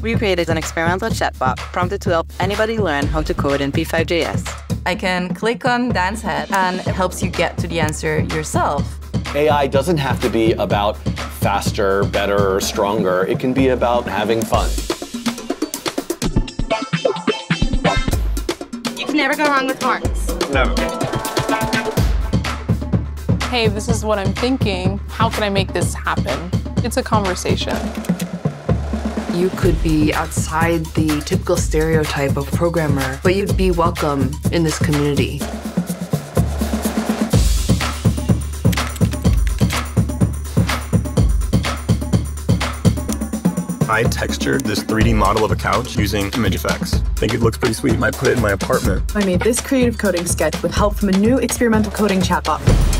We created an experimental chatbot prompted to help anybody learn how to code in P5.js. I can click on Dan's head, and it helps you get to the answer yourself. AI doesn't have to be about faster, better, or stronger. It can be about having fun. You can never go wrong with horns. Never. Hey, this is what I'm thinking. How can I make this happen? It's a conversation. You could be outside the typical stereotype of programmer, but you'd be welcome in this community. I textured this 3D model of a couch using image effects. I think it looks pretty sweet. Might put it in my apartment. I made this creative coding sketch with help from a new experimental coding chatbot.